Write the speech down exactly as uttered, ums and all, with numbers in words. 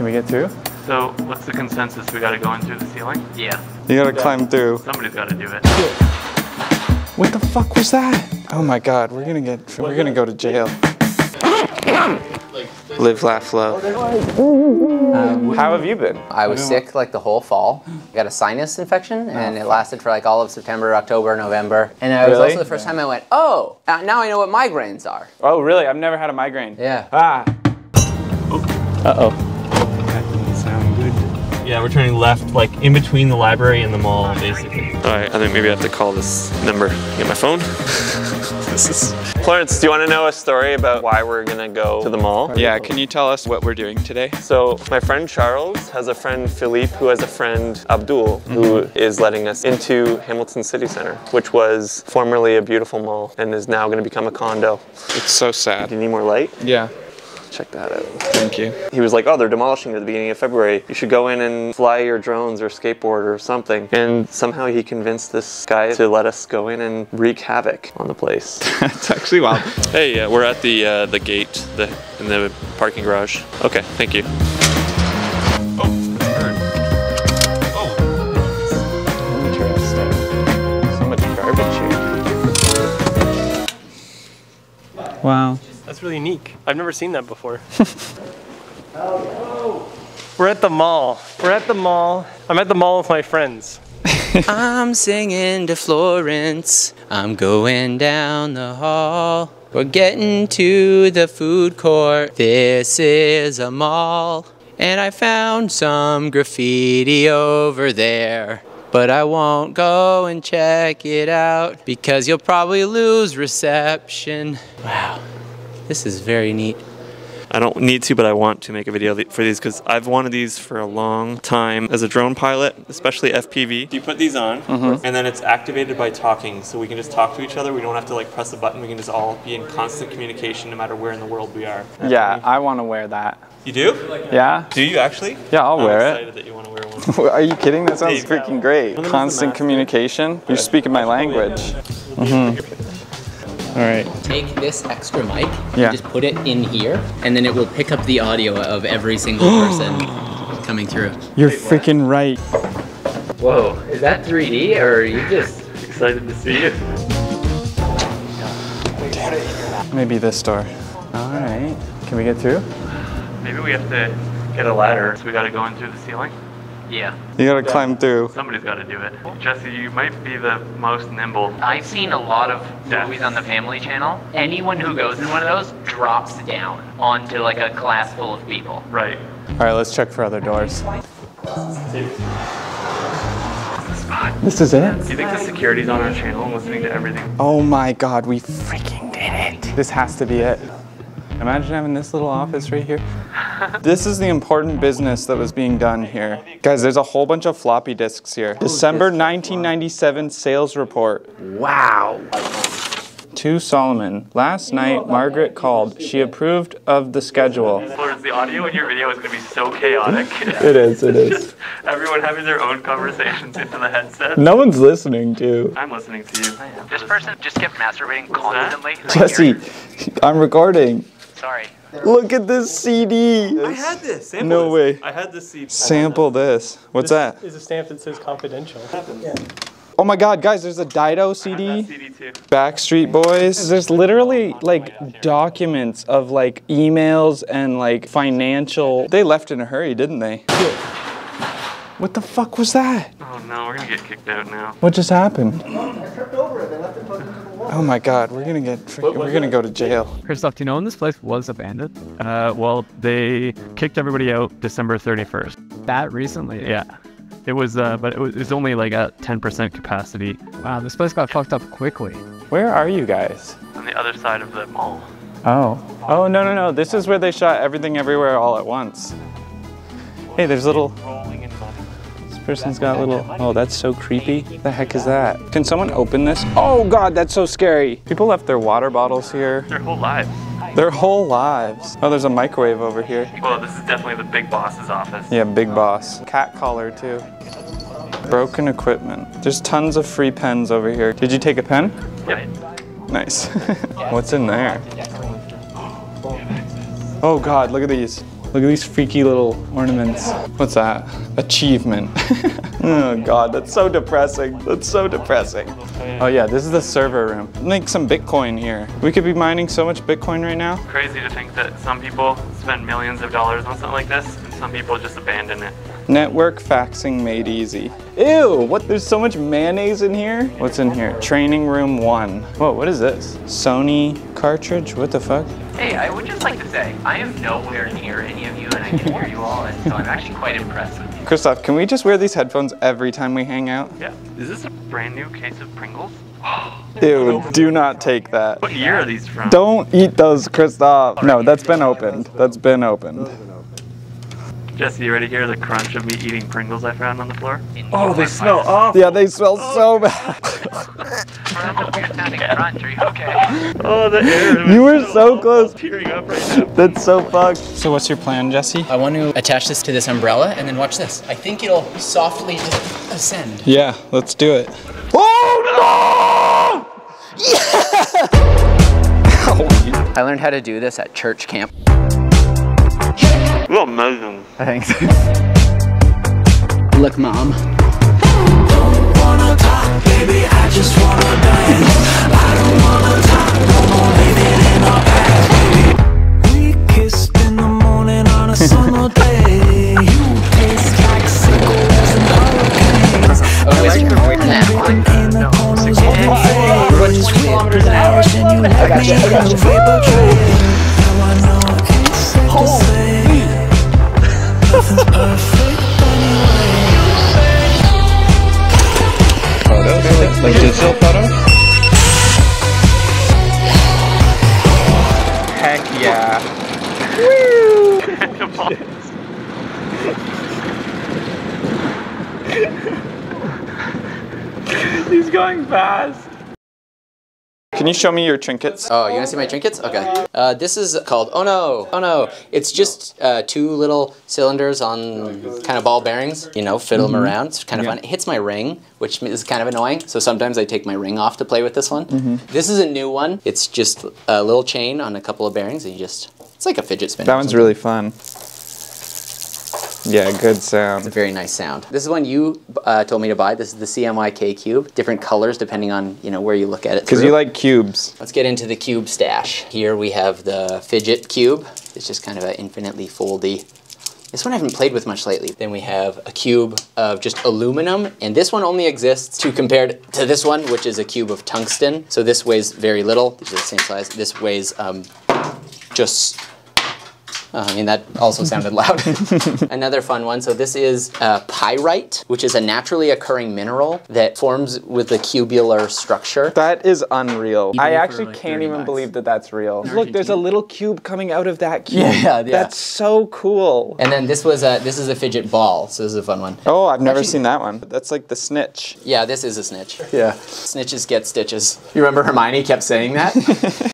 Can we get through? So, what's the consensus? We gotta go in through the ceiling? Yeah. You gotta climb through. Somebody's gotta do it. What the fuck was that? Oh my god, we're gonna get, we're gonna go to jail. Live, laugh, love. Um, How have you been? I was sick like the whole fall. I got a sinus infection and it lasted for like all of September, October, November. And it was Really? also the first time I went, oh, uh, now I know what migraines are. Oh really? I've never had a migraine. Yeah. Ah. Uh-oh. That didn't sound good. Yeah, we're turning left, like in between the library and the mall, basically. Alright, I think maybe I have to call this number. Get my phone. This is... Clarence, do you want to know a story about why we're gonna go to the mall? Yeah, can you tell us what we're doing today? So, my friend Charles has a friend Philippe who has a friend Abdul mm-hmm. who is letting us into Hamilton City Center, which was formerly a beautiful mall and is now gonna become a condo. It's so sad. Do you need more light? Yeah. Check that out. Thank you. He was like, oh, they're demolishing it at the beginning of February. You should go in and fly your drones or skateboard or something. And somehow he convinced this guy to let us go in and wreak havoc on the place. That's actually wild. Hey, uh, we're at the uh, the gate the, in the parking garage. Okay, thank you. Oh, bird. Oh. Interesting. So much garbage here. Wow. That's really unique. I've never seen that before. We're at the mall. We're at the mall. I'm at the mall with my friends. I'm singing to Florence. I'm going down the hall. We're getting to the food court. This is a mall. And I found some graffiti over there. But I won't go and check it out because you'll probably lose reception. Wow. This is very neat. I don't need to, but I want to make a video for these because I've wanted these for a long time as a drone pilot, especially F P V. You put these on, mm-hmm. and then it's activated by talking, so we can just talk to each other. We don't have to like press a button. We can just all be in constant communication no matter where in the world we are. Yeah, I want to wear that. You do? Yeah. Do you actually? Yeah, I'll I'm wear excited it. that you want to wear one. Are you kidding? That sounds Hey, freaking great. Constant communication. You're speaking my language. Mm-hmm. All right. Take this extra mic Yeah. and just put it in here, and then it will pick up the audio of every single person coming through. You're freaking right. Whoa, is that three D or are you just Excited to see you. Maybe this door. All right. Can we get through? Maybe we have to get a ladder, so we gotta go in through the ceiling. Yeah. You gotta climb through. Somebody's gotta do it. Jesse, you might be the most nimble. I've seen a lot of movies on the Family Channel. Anyone who goes in one of those drops down onto like a class full of people. Right. All right, let's check for other doors. This is it? Do you think the security's on our channel and listening to everything? Oh my God, we freaking did it. This has to be it. Imagine having this little office right here. This is the important business that was being done here. Guys, there's a whole bunch of floppy disks here. December nineteen ninety-seven sales report. Wow. To Solomon. Last night, Margaret called. She approved of the schedule. Florence, the audio in your video is going to be so chaotic. It is, it is. Just everyone having their own conversations into the headset. No one's listening to. I'm listening to you. I am. This person just kept masturbating constantly. Jesse, I'm recording. Sorry. Look at this C D. I had this. Sample No this. way. I had this C D. Sample this. What's that? Is a stamp that says confidential. Yeah. Oh my God, guys, there's a Dido C D. C D too. Backstreet Boys. There's literally like documents of like emails and like financial. They left in a hurry, didn't they? What the fuck was that? Oh no, we're gonna get kicked out now. What just happened? Oh my God, we're gonna get, freaking, we're gonna go to jail. Christoph, do you know when this place was abandoned? Uh, well, they kicked everybody out December thirty-first. That recently? Yeah. It was, uh, but it was, it was only like at ten percent capacity. Wow, this place got fucked up quickly. Where are you guys? On the other side of the mall. Oh. Oh, no, no, no. This is where they shot Everything Everywhere All at Once. Hey, there's little... This person's got little... Oh, that's so creepy. The heck is that? Can someone open this? Oh God, that's so scary. People left their water bottles here. Their whole lives. Their whole lives. Oh, there's a microwave over here. Well, this is definitely the big boss's office. Yeah, big boss. Cat collar too. Broken equipment. There's tons of free pens over here. Did you take a pen? Yep. Nice. What's in there? Oh God, look at these. Look at these freaky little ornaments. What's that? Achievement. Oh God, that's so depressing. That's so depressing. Oh yeah, this is the server room. Make some Bitcoin here. We could be mining so much Bitcoin right now. Crazy to think that some people spend millions of dollars on something like this, and some people just abandon it. Network faxing made easy. Ew, what? There's so much mayonnaise in here. What's in here? Training room one. Whoa, what is this? Sony cartridge? What the fuck? Hey, I would just like to say, I am nowhere near any of you, and I can hear you all, and so I'm actually quite impressed with you. Christoph, can we just wear these headphones every time we hang out? Yeah. Is this a brand new case of Pringles? Ew, do not take that. What year are these from? Don't eat those, Christoph. No, that's been opened. That's been opened. Jesse, you ready to hear the crunch of me eating Pringles I found on the floor? Oh, they smell awful. Yeah, they smell so bad. Weird sounding crunch, are you okay? Oh, the air. You were so close. Tearing up right now. That's so fucked. So what's your plan, Jesse? I want to attach this to this umbrella and then watch this. I think it'll softly just ascend. Yeah, let's do it. Oh no! Yeah! Ow. I learned how to do this at church camp. You're amazing. Thanks. Look, Mom. Don't wanna talk, baby, I just wanna dance. I don't wanna talk no more, leave it in our past, baby. We kissed in the morning on a summer day. You taste like sickles and hurricanes. Oh, wait, in the corners of your face. twenty kilometers an hour. I got you. I got you. Vapor trail. Now I know I can't say to say. Nothing's perfect anyway. Photos? Like digital photos? Heck yeah. Woo! He's going fast. Can you show me your trinkets? Oh, you want to see my trinkets? Okay. Uh, this is called, oh no, oh no. It's just uh, two little cylinders on kind of ball bearings, you know, fiddle them around. It's kind of Yeah. fun. It hits my ring, which is kind of annoying. So sometimes I take my ring off to play with this one. This is a new one. It's just a little chain on a couple of bearings and you just, it's like a fidget spinner. That one's really fun. Yeah, good sound. Very nice sound. This is one you uh, told me to buy. This is the C M Y K cube. Different colors depending on, you know, where you look at it. Because through. you like cubes. Let's get into the cube stash. Here we have the fidget cube. It's just kind of an infinitely foldy. This one I haven't played with much lately. Then we have a cube of just aluminum, and this one only exists to compared to this one, which is a cube of tungsten. So this weighs very little. These are the same size. This weighs um, just. Oh, I mean, that also sounded loud. Another fun one. So this is uh, pyrite, which is a naturally occurring mineral that forms with a cubular structure. That is unreal. I for, actually like, can't thirty even bucks. believe that that's real. Look, there's a little cube coming out of that cube. Yeah, yeah. That's so cool. And then this was a, this is a fidget ball, so this is a fun one. Oh, I've never Actually- seen that one. That's like the snitch. Yeah, this is a snitch. Yeah. Snitches get stitches. You remember Hermione kept saying that?